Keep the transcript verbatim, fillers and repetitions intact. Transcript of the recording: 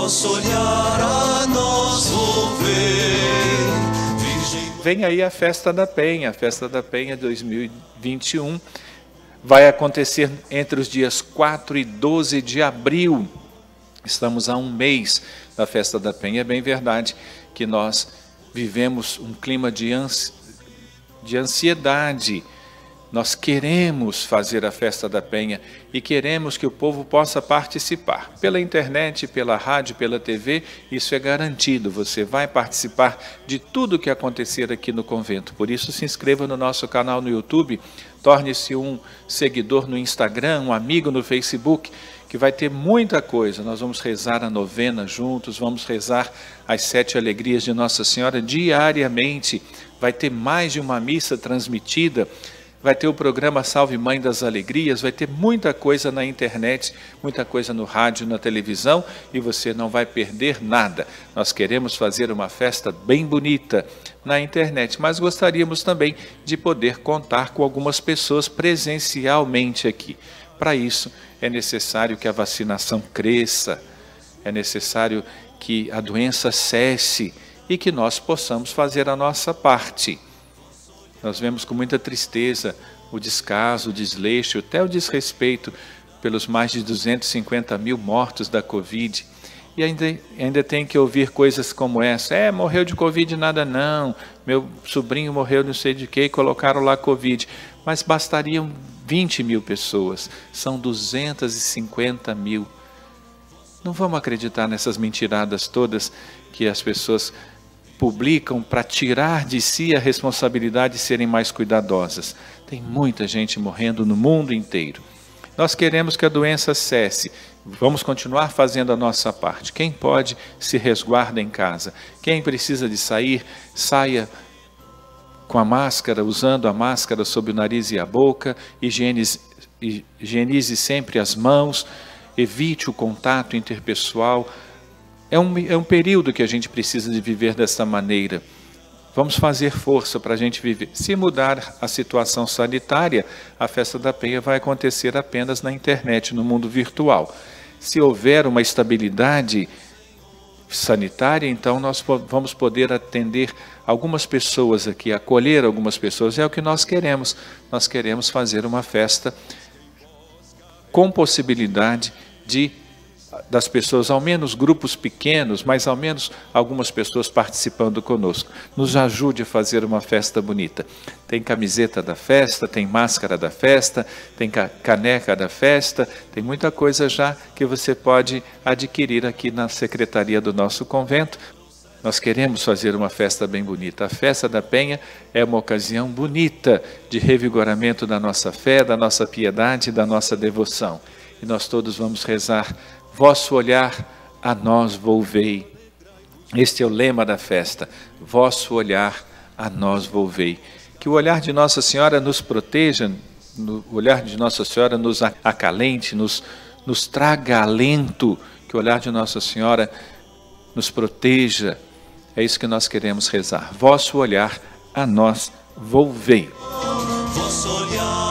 vosso olhar a nós volvei. Virgem... Vem aí a Festa da Penha, a Festa da Penha dois mil e vinte e um, vai acontecer entre os dias quatro e doze de abril. Estamos a um mês da Festa da Penha. É bem verdade que nós vivemos um clima de, ansi... de ansiedade. Nós queremos fazer a Festa da Penha e queremos que o povo possa participar. Pela internet, pela rádio, pela T V, isso é garantido. Você vai participar de tudo que acontecer aqui no convento. Por isso, se inscreva no nosso canal no YouTube, torne-se um seguidor no Instagram, um amigo no Facebook, que vai ter muita coisa. Nós vamos rezar a novena juntos, vamos rezar as sete alegrias de Nossa Senhora diariamente. Vai ter mais de uma missa transmitida. Vai ter o programa Salve Mãe das Alegrias, vai ter muita coisa na internet, muita coisa no rádio, na televisão, e você não vai perder nada. Nós queremos fazer uma festa bem bonita na internet, mas gostaríamos também de poder contar com algumas pessoas presencialmente aqui. Para isso, é necessário que a vacinação cresça, é necessário que a doença cesse e que nós possamos fazer a nossa parte. Nós vemos com muita tristeza o descaso, o desleixo, até o desrespeito pelos mais de duzentos e cinquenta mil mortos da Covid. E ainda, ainda tem que ouvir coisas como essa. É, morreu de Covid nada não. Meu sobrinho morreu não sei de quê e colocaram lá Covid. Mas bastariam vinte mil pessoas. São duzentos e cinquenta mil. Não vamos acreditar nessas mentiradas todas que as pessoas publicam para tirar de si a responsabilidade de serem mais cuidadosas. Tem muita gente morrendo no mundo inteiro. Nós queremos que a doença cesse. Vamos continuar fazendo a nossa parte. Quem pode, se resguarda em casa. Quem precisa de sair, saia com a máscara, usando a máscara sob o nariz e a boca. Higienize, higienize sempre as mãos. Evite o contato interpessoal. É um, é um período que a gente precisa de viver dessa maneira. Vamos fazer força para a gente viver. Se mudar a situação sanitária, a Festa da Penha vai acontecer apenas na internet, no mundo virtual. Se houver uma estabilidade sanitária, então nós vamos poder atender algumas pessoas aqui, acolher algumas pessoas. É o que nós queremos. Nós queremos fazer uma festa com possibilidade de das pessoas, ao menos grupos pequenos, mas ao menos algumas pessoas participando conosco. Nos ajude a fazer uma festa bonita. Tem camiseta da festa, tem máscara da festa, tem caneca da festa, tem muita coisa já que você pode adquirir aqui na secretaria do nosso convento. Nós queremos fazer uma festa bem bonita. A Festa da Penha é uma ocasião bonita de revigoramento da nossa fé, da nossa piedade, da nossa devoção. E nós todos vamos rezar: vosso olhar a nós volvei. Este é o lema da festa. Vosso olhar a nós volvei. Que o olhar de Nossa Senhora nos proteja, o olhar de Nossa Senhora nos acalente, nos, nos traga alento. Que o olhar de Nossa Senhora nos proteja. É isso que nós queremos rezar. Vosso olhar a nós volvei. Vosso olhar